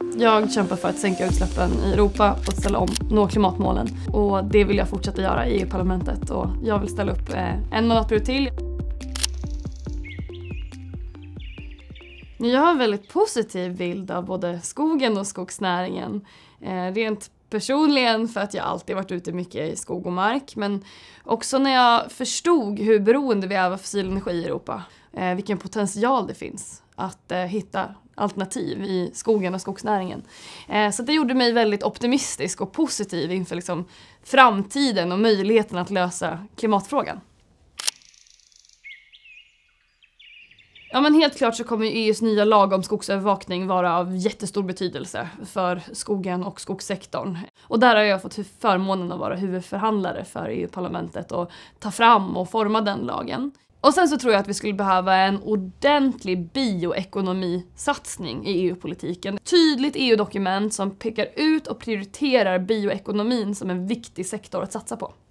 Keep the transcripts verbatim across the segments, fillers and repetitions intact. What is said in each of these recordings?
Jag kämpar för att sänka utsläppen i Europa och ställa om, nå klimatmålen. Och det vill jag fortsätta göra i E U-parlamentet och jag vill ställa upp en mandatperiod till. Jag har en väldigt positiv bild av både skogen och skogsnäringen. Eh, rent personligen för att jag alltid varit ute mycket i skog och mark. Men också när jag förstod hur beroende vi är av fossil energi i Europa. Eh, vilken potential det finns att eh, hitta alternativ i skogen och skogsnäringen. Eh, så det gjorde mig väldigt optimistisk och positiv inför liksom, framtiden och möjligheten att lösa klimatfrågan. Ja, men helt klart så kommer E U:s nya lag om skogsövervakning vara av jättestor betydelse för skogen och skogssektorn. Och där har jag fått förmånen att vara huvudförhandlare för E U-parlamentet och ta fram och forma den lagen. Och sen så tror jag att vi skulle behöva en ordentlig bioekonomisatsning i E U-politiken. Tydligt E U-dokument som pekar ut och prioriterar bioekonomin som en viktig sektor att satsa på.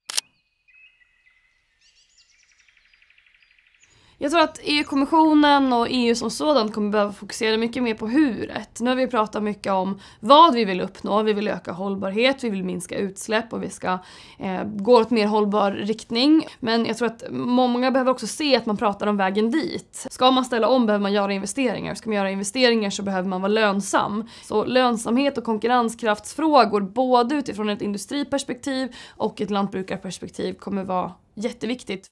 Jag tror att E U-kommissionen och E U som sådant kommer behöva fokusera mycket mer på huret. Nu har vi pratat mycket om vad vi vill uppnå. Vi vill öka hållbarhet, vi vill minska utsläpp och vi ska eh, gå åt mer hållbar riktning. Men jag tror att många behöver också se att man pratar om vägen dit. Ska man ställa om behöver man göra investeringar. Ska man göra investeringar så behöver man vara lönsam. Så lönsamhet och konkurrenskraftsfrågor både utifrån ett industriperspektiv och ett lantbrukarperspektiv kommer vara jätteviktigt.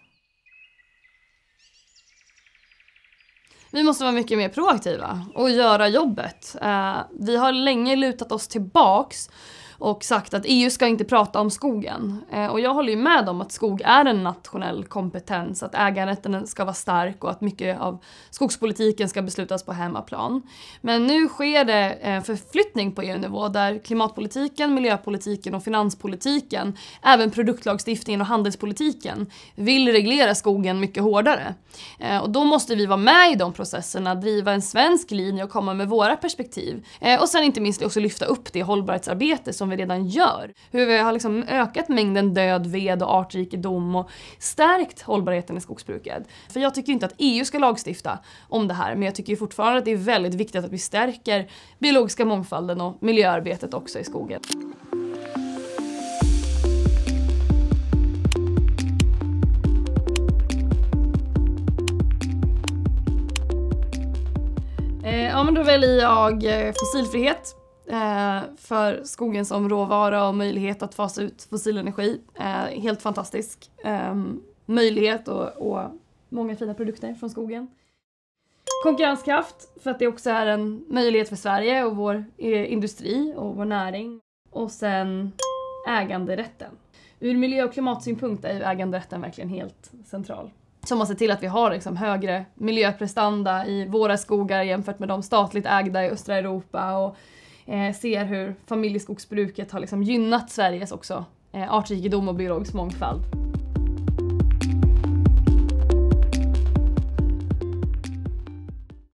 Vi måste vara mycket mer proaktiva och göra jobbet. Uh, vi har länge lutat oss tillbaks och sagt att E U ska inte prata om skogen. Uh, och jag håller ju med om att skog är en nationell kompetens, att äganderätten ska vara stark och att mycket av skogspolitiken ska beslutas på hemmaplan. Men nu sker det en förflyttning på E U-nivå där klimatpolitiken, miljöpolitiken och finanspolitiken, även produktlagstiftningen och handelspolitiken vill reglera skogen mycket hårdare. Uh, och då måste vi vara med i de processerna, driva en svensk linje och komma med våra perspektiv. Uh, och sen inte minst också lyfta upp det hållbarhetsarbete som vi redan gör. Hur vi har liksom ökat mängden död ved och artrikedom och stärkt hållbarheten i skogsbruket. För jag tycker inte att E U ska lagstifta om det här, men jag tycker fortfarande att det är väldigt viktigt att vi stärker biologiska mångfalden och miljöarbetet också i skogen. Ja, men då väljer jag fossilfrihet eh, för skogen som råvara och möjlighet att fasa ut fossil energi. Eh, helt fantastisk eh, möjlighet och, och många fina produkter från skogen. Konkurrenskraft för att det också är en möjlighet för Sverige och vår eh, industri och vår näring. Och sen äganderätten. Ur miljö- och klimatsynpunkt är ju äganderätten verkligen helt central. Så man ser till att vi har liksom högre miljöprestanda i våra skogar jämfört med de statligt ägda i östra Europa och eh, ser hur familjeskogsbruket har liksom gynnat Sveriges också eh, artrikedom och biologisk mångfald.